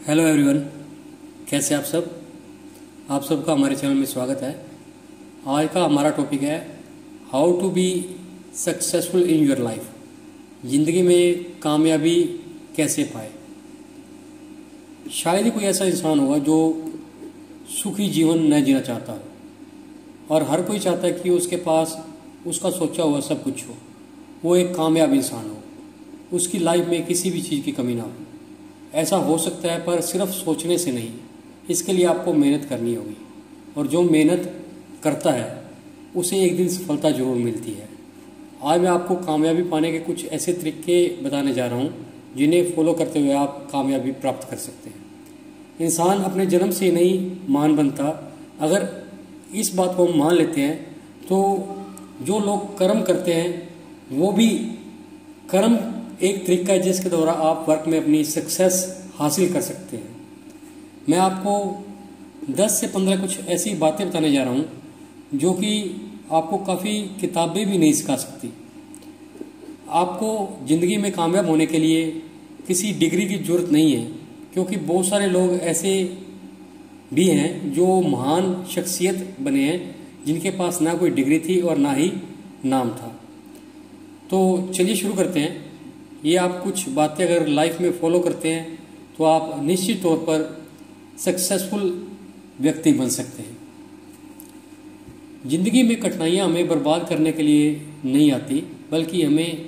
Hello everyone, कैसे आप सब। आप सबका हमारे चैनल में स्वागत है। आज का हमारा टॉपिक है how to be successful in your life. ज़िंदगी में कामयाबी कैसे पाए। शायद ही कोई ऐसा इंसान होगा जो सुखी जीवन न जीना चाहता हो, और हर कोई चाहता है कि उसके पास उसका सोचा हुआ सब कुछ हो, वो एक कामयाब इंसान हो, उसकी लाइफ में किसी भी चीज़ की कमी ना हो। ऐसा हो सकता है, पर सिर्फ सोचने से नहीं, इसके लिए आपको मेहनत करनी होगी, और जो मेहनत करता है उसे एक दिन सफलता जरूर मिलती है। आज मैं आपको कामयाबी पाने के कुछ ऐसे तरीके बताने जा रहा हूँ जिन्हें फॉलो करते हुए आप कामयाबी प्राप्त कर सकते हैं। इंसान अपने जन्म से नहीं महान बनता। अगर इस बात को हम मान लेते हैं तो जो लोग कर्म करते हैं वो भी कर्म एक तरीका है जिसके द्वारा आप वर्क में अपनी सक्सेस हासिल कर सकते हैं। मैं आपको 10 से 15 कुछ ऐसी बातें बताने जा रहा हूँ जो कि आपको काफ़ी किताबें भी नहीं सिखा सकती। आपको ज़िंदगी में कामयाब होने के लिए किसी डिग्री की ज़रूरत नहीं है, क्योंकि बहुत सारे लोग ऐसे भी हैं जो महान शख्सियत बने हैं जिनके पास ना कोई डिग्री थी और ना ही नाम था। तो चलिए शुरू करते हैं। ये आप कुछ बातें अगर लाइफ में फॉलो करते हैं तो आप निश्चित तौर पर सक्सेसफुल व्यक्ति बन सकते हैं। जिंदगी में कठिनाइयाँ हमें बर्बाद करने के लिए नहीं आती, बल्कि हमें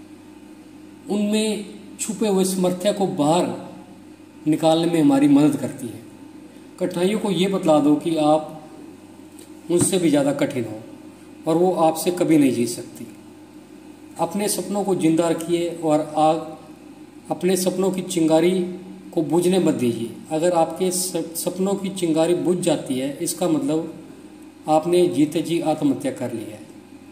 उनमें छुपे हुए सामर्थ्य को बाहर निकालने में हमारी मदद करती है। कठिनाइयों को ये बतला दो कि आप उनसे भी ज़्यादा कठिन हो और वो आपसे कभी नहीं जीत सकती। अपने सपनों को जिंदा रखिए और आग अपने सपनों की चिंगारी को बुझने मत दीजिए। अगर आपके सपनों की चिंगारी बुझ जाती है, इसका मतलब आपने जीते जी आत्महत्या कर ली है।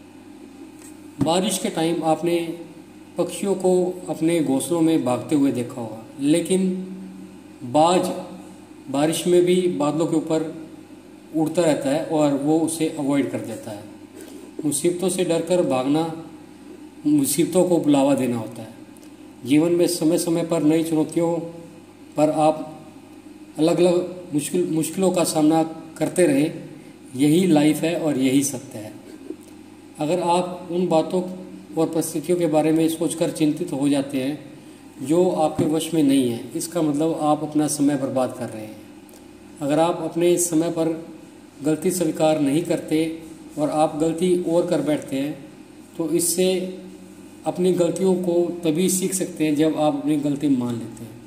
बारिश के टाइम आपने पक्षियों को अपने घोंसलों में भागते हुए देखा होगा, लेकिन बाज बारिश में भी बादलों के ऊपर उड़ता रहता है और वो उसे अवॉइड कर देता है। मुसीबतों से डरकर भागना मुसीबतों को बुलावा देना होता है। जीवन में समय समय पर नई चुनौतियों पर आप अलग अलग मुश्किलों का सामना करते रहें, यही लाइफ है और यही सत्य है। अगर आप उन बातों और परिस्थितियों के बारे में सोचकर चिंतित हो जाते हैं जो आपके वश में नहीं है, इसका मतलब आप अपना समय बर्बाद कर रहे हैं। अगर आप अपने समय पर गलती स्वीकार नहीं करते और आप गलती और कर बैठते हैं, तो इससे अपनी गलतियों को तभी सीख सकते हैं जब आप अपनी गलती मान लेते हैं।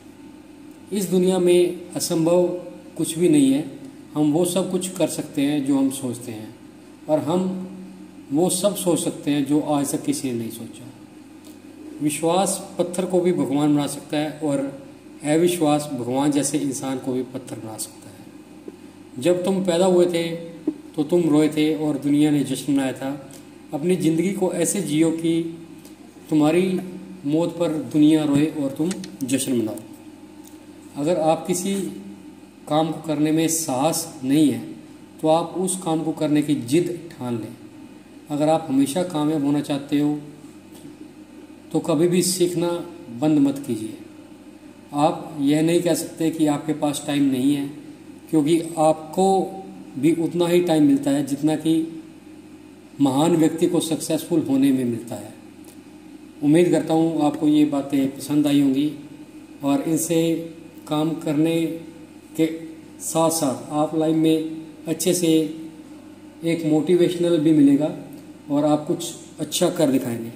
इस दुनिया में असंभव कुछ भी नहीं है। हम वो सब कुछ कर सकते हैं जो हम सोचते हैं, और हम वो सब सोच सकते हैं जो आज तक किसी ने नहीं सोचा। विश्वास पत्थर को भी भगवान बना सकता है, और अविश्वास भगवान जैसे इंसान को भी पत्थर बना सकता है। जब तुम पैदा हुए थे तो तुम रोए थे और दुनिया ने जश्न मनाया था। अपनी ज़िंदगी को ऐसे जियो कि तुम्हारी मौत पर दुनिया रोए और तुम जश्न मनाओ। अगर आप किसी काम को करने में साहस नहीं है तो आप उस काम को करने की जिद ठान लें। अगर आप हमेशा कामयाब होना चाहते हो तो कभी भी सीखना बंद मत कीजिए। आप यह नहीं कह सकते कि आपके पास टाइम नहीं है, क्योंकि आपको भी उतना ही टाइम मिलता है जितना कि महान व्यक्ति को सक्सेसफुल होने में मिलता है। उम्मीद करता हूँ आपको ये बातें पसंद आई होंगी, और इनसे काम करने के साथ साथ आप लाइफ में अच्छे से एक मोटिवेशनल भी मिलेगा और आप कुछ अच्छा कर दिखाएंगे।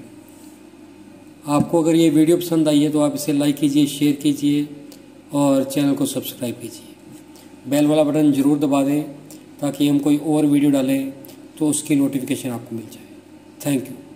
आपको अगर ये वीडियो पसंद आई है तो आप इसे लाइक कीजिए, शेयर कीजिए और चैनल को सब्सक्राइब कीजिए। बेल वाला बटन ज़रूर दबा दें ताकि हम कोई और वीडियो डालें तो उसकी नोटिफिकेशन आपको मिल जाए। Thank you.